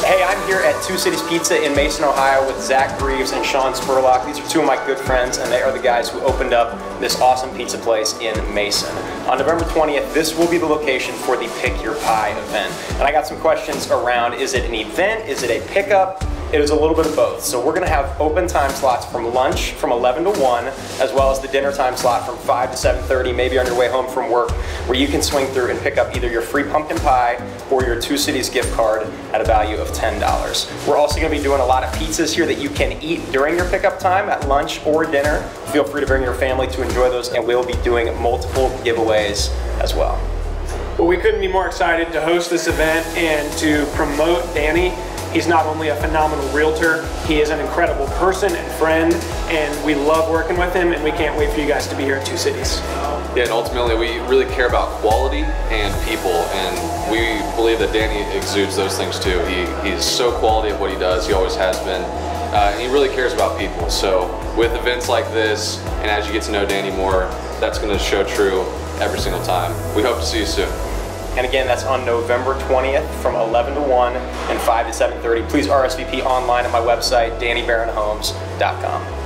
Hey, I'm here at Two Cities Pizza in Mason, Ohio with Zach Greaves and Sean Spurlock. These are two of my good friends, and they are the guys who opened up this awesome pizza place in Mason. On November 20th, this will be the location for the Pick Your Pie event. And I got some questions around, is it an event? Is it a pickup? It is a little bit of both. So we're gonna have open time slots from lunch from 11 to 1, as well as the dinner time slot from 5 to 7:30, maybe on your way home from work, where you can swing through and pick up either your free pumpkin pie or your Two Cities gift card at a value of $10. We're also gonna be doing a lot of pizzas here that you can eat during your pickup time at lunch or dinner. Feel free to bring your family to enjoy those, and we'll be doing multiple giveaways as well. Well, we couldn't be more excited to host this event and to promote Danny. He's not only a phenomenal realtor, he is an incredible person and friend, and we love working with him, and we can't wait for you guys to be here at Two Cities. Yeah, and ultimately we really care about quality and people, and we believe that Danny exudes those things too. He's so quality at what he does, he always has been, and he really cares about people. So with events like this, and as you get to know Danny more, that's going to show true every single time. We hope to see you soon. And again, that's on November 20th from 11 to 1 and 5 to 7:30. Please RSVP online at my website, DannyBarronHomes.com.